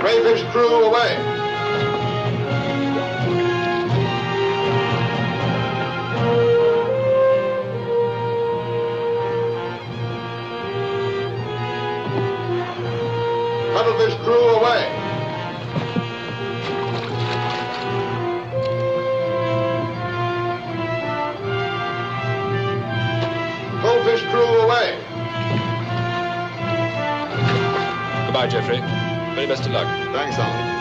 Wave his crew away. Cuddle this crew away. Goldfish crew away. Goodbye, Jeffrey. Very best of luck. Thanks, Alan.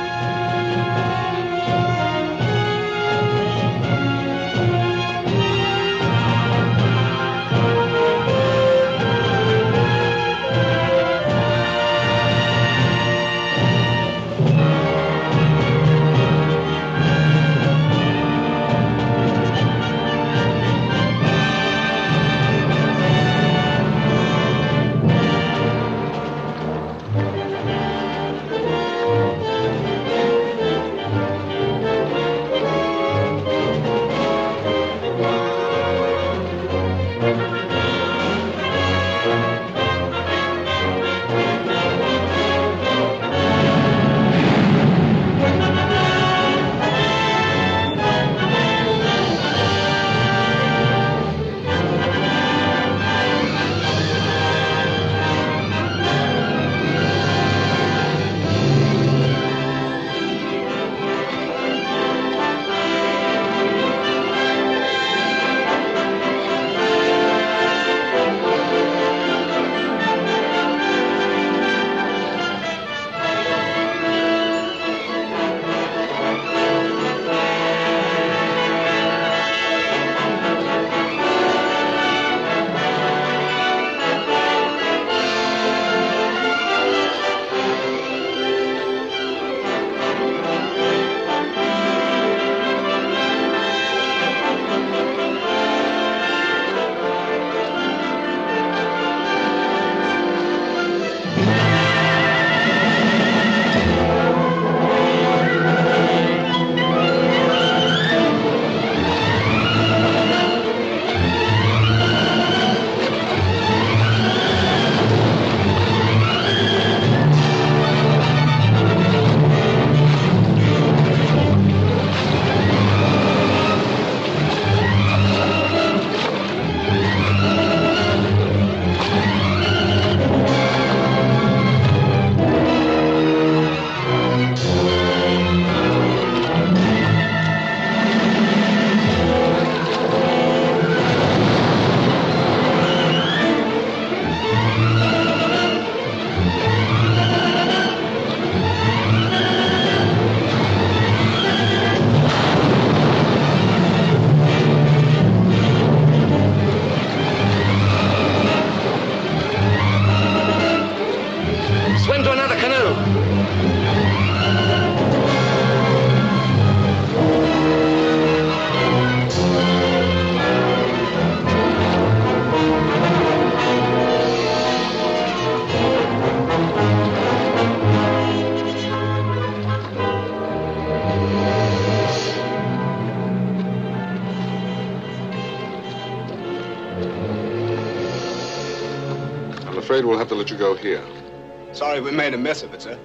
I'm afraid we'll have to let you go here. Sorry we made a mess of it, sir.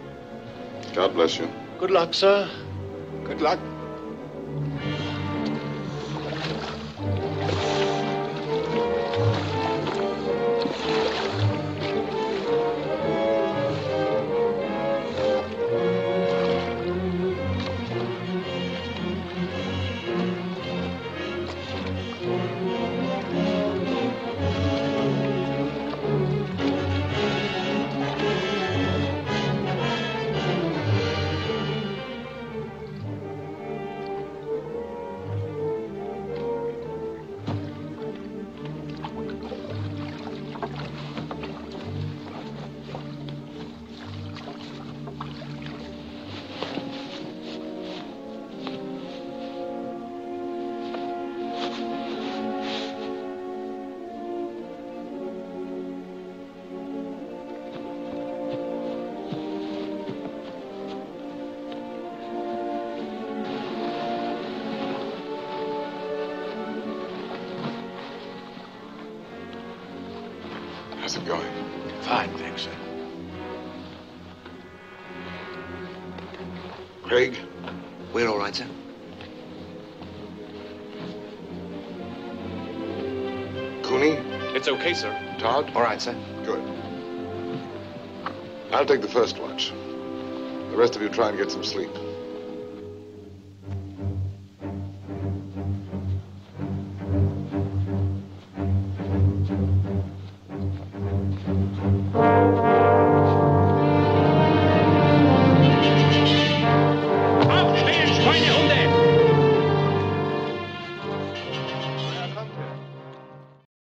God bless you. Good luck, sir. Good luck. Craig? We're all right, sir. Cooney? It's okay, sir. Todd? All right, sir. Good. I'll take the first watch. The rest of you try and get some sleep.